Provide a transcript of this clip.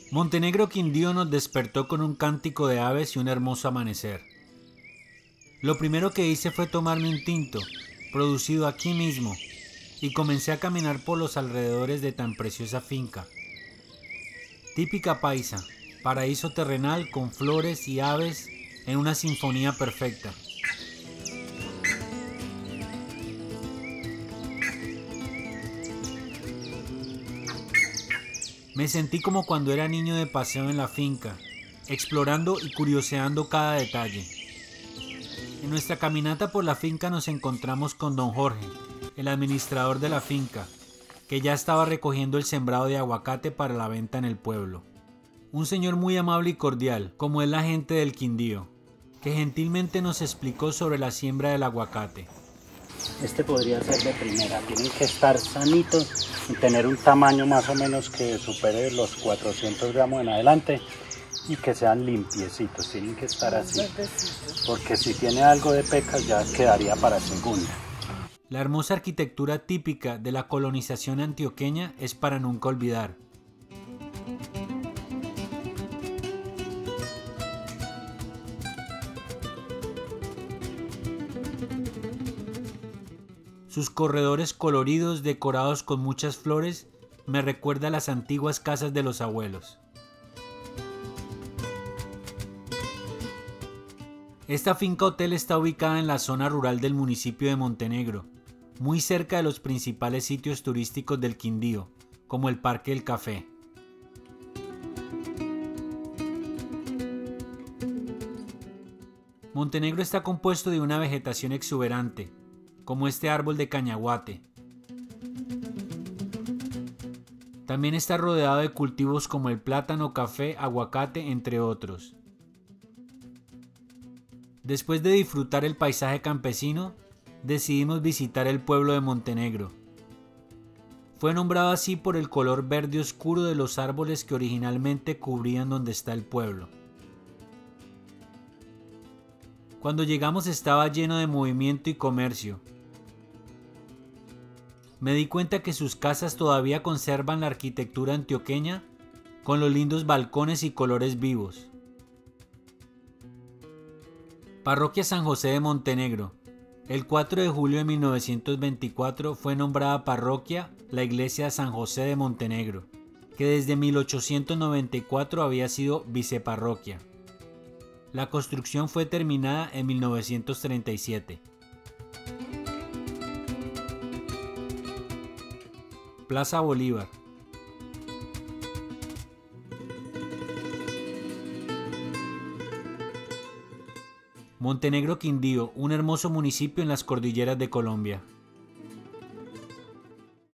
Montenegro Quindío nos despertó con un cántico de aves y un hermoso amanecer. Lo primero que hice fue tomarme un tinto, producido aquí mismo, y comencé a caminar por los alrededores de tan preciosa finca. Típica paisa, paraíso terrenal con flores y aves en una sinfonía perfecta. Me sentí como cuando era niño de paseo en la finca, explorando y curioseando cada detalle. En nuestra caminata por la finca nos encontramos con don Jorge, el administrador de la finca, que ya estaba recogiendo el sembrado de aguacate para la venta en el pueblo. Un señor muy amable y cordial, como es la gente del Quindío, que gentilmente nos explicó sobre la siembra del aguacate. Este podría ser de primera, tienen que estar sanitos y tener un tamaño más o menos que supere los 400 gramos en adelante y que sean limpiecitos, tienen que estar así, porque si tiene algo de pecas ya quedaría para segunda. La hermosa arquitectura típica de la colonización antioqueña es para nunca olvidar. Sus corredores coloridos decorados con muchas flores me recuerda a las antiguas casas de los abuelos. Esta finca hotel está ubicada en la zona rural del municipio de Montenegro, muy cerca de los principales sitios turísticos del Quindío, como el Parque del Café. Montenegro está compuesto de una vegetación exuberante, como este árbol de cañaguate. También está rodeado de cultivos como el plátano, café, aguacate, entre otros. Después de disfrutar el paisaje campesino, decidimos visitar el pueblo de Montenegro. Fue nombrado así por el color verde oscuro de los árboles que originalmente cubrían donde está el pueblo. Cuando llegamos estaba lleno de movimiento y comercio. Me di cuenta que sus casas todavía conservan la arquitectura antioqueña con los lindos balcones y colores vivos. Parroquia San José de Montenegro. El 4 de julio de 1924 fue nombrada parroquia la iglesia de San José de Montenegro, que desde 1894 había sido viceparroquia. La construcción fue terminada en 1937. Plaza Bolívar. Montenegro Quindío, un hermoso municipio en las cordilleras de Colombia.